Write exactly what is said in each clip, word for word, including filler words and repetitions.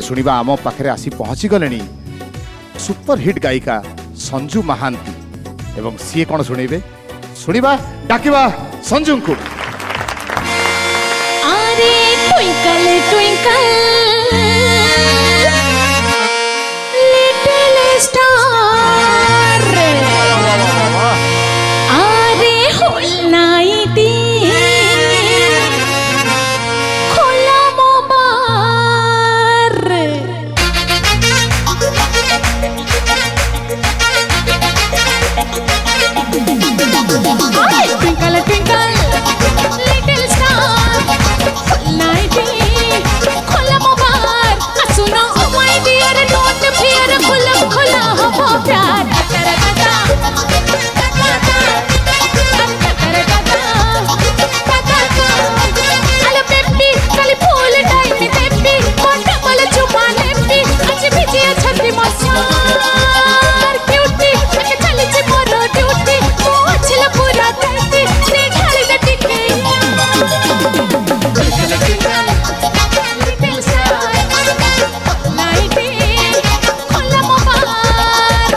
शुणा आम पाखे आसी पहुंची गले सुपर हिट गायिका संजू महांती एवं सी कौन शुणवे शुणा डाकिबा संजू को। अरे ट्विंकल ट्विंकल लिटिल स्टार अरे होल नाइटी खोला मोबार ट्विंकल ट्विंकल लिटिल स्टार नाइटी खोला मोबार सुनो oh my dear not fear खुला खुला हो प्यार तेरा दादा अरे बेबी कली फूल टाइम बेबी मोटा मल चुमा लेबी आज बिजी छत्ती मसार क्यूटी के चली छी मोर ड्यूटी मो छिला पूरा करती से ढाली दे टिके लिटिल स्टार नाइटी खोला मोबार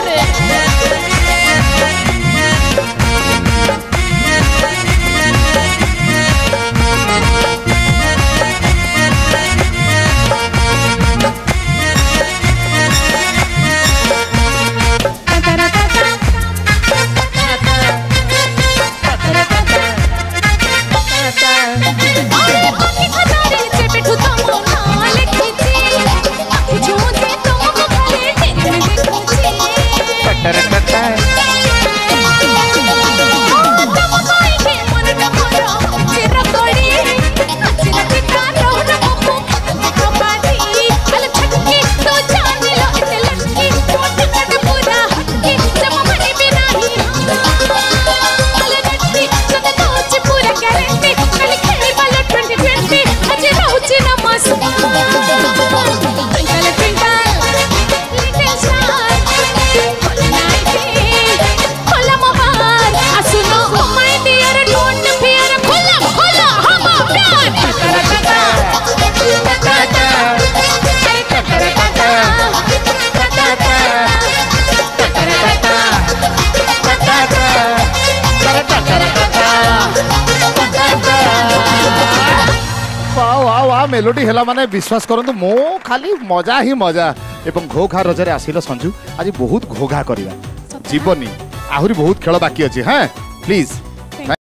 मेलोडी है माने विश्वास करंतु मो खाली मजा ही मजा एवं घोघा रजरे आसिल संजू आज बहुत घोघा करवा जीवनी आहुरी बहुत खेल बाकी अच्छे हाँ प्लीज।